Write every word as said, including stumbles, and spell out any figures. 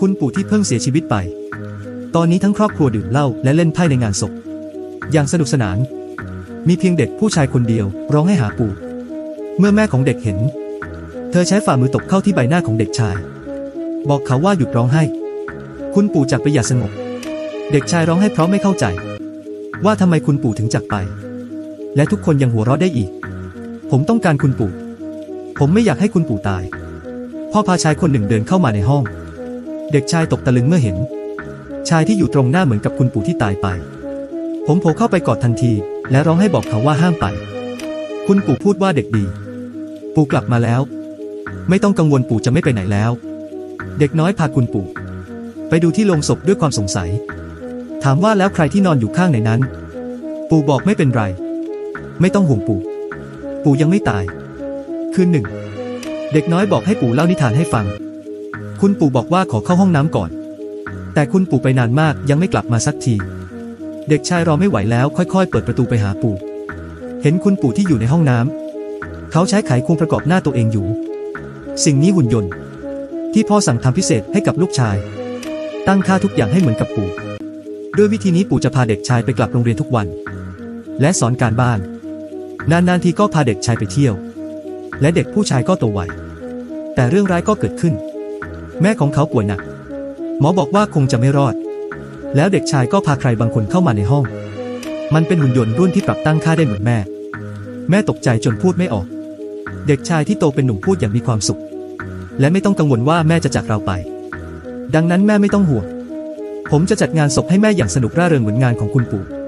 คุณปู่ที่เพิ่งเสียชีวิตไปตอนนี้ทั้งครอบครัวดื่มเหล้าและเล่นไพ่ในงานศพอย่างสนุกสนานมีเพียงเด็กผู้ชายคนเดียวร้องให้หาปู่เมื่อแม่ของเด็กเห็นเธอใช้ฝ่ามือตบเข้าที่ใบหน้าของเด็กชายบอกเขาว่าหยุดร้องไห้คุณปู่จากไปอย่างสงบเด็กชายร้องให้เพราะไม่เข้าใจว่าทำไมคุณปู่ถึงจากไปและทุกคนยังหัวเราะได้อีกผมต้องการคุณปู่ผมไม่อยากให้คุณปู่ตายพ่อพาชายคนหนึ่งเดินเข้ามาในห้องเด็กชายตกตะลึงเมื่อเห็นชายที่อยู่ตรงหน้าเหมือนกับคุณปู่ที่ตายไปผมโผล่เข้าไปกอดทันทีและร้องให้บอกเขาว่าห้ามไปคุณปู่พูดว่าเด็กดีปู่กลับมาแล้วไม่ต้องกังวลปู่จะไม่ไปไหนแล้วเด็กน้อยพาคุณปู่ไปดูที่โลงศพด้วยความสงสัยถามว่าแล้วใครที่นอนอยู่ข้างในนั้นปู่บอกไม่เป็นไรไม่ต้องห่วงปู่ปู่ยังไม่ตายคืนหนึ่งเด็กน้อยบอกให้ปู่เล่านิทานให้ฟังคุณปู่บอกว่าขอเข้าห้องน้ำก่อนแต่คุณปู่ไปนานมากยังไม่กลับมาสักทีเด็กชายรอไม่ไหวแล้วค่อยๆเปิดประตูไปหาปู่เห็นคุณปู่ที่อยู่ในห้องน้ำเขาใช้ไขควงประกอบหน้าตัวเองอยู่สิ่งนี้หุ่นยนต์ที่พ่อสั่งทำพิเศษให้กับลูกชายตั้งค่าทุกอย่างให้เหมือนกับปู่ด้วยวิธีนี้ปู่จะพาเด็กชายไปกลับโรงเรียนทุกวันและสอนการบ้านนานๆทีก็พาเด็กชายไปเที่ยวและเด็กผู้ชายก็โตไวแต่เรื่องร้ายก็เกิดขึ้นแม่ของเขาป่วยหนักหมอบอกว่าคงจะไม่รอดแล้วเด็กชายก็พาใครบางคนเข้ามาในห้องมันเป็นหุ่นยนต์รุ่นที่ปรับตั้งค่าได้เหมือนแม่แม่ตกใจจนพูดไม่ออกเด็กชายที่โตเป็นหนุ่มพูดอย่างมีความสุขและไม่ต้องกังวลว่าแม่จะจากเราไปดังนั้นแม่ไม่ต้องห่วงผมจะจัดงานศพให้แม่อย่างสนุกร่าเริงเหมือนงานของคุณปู่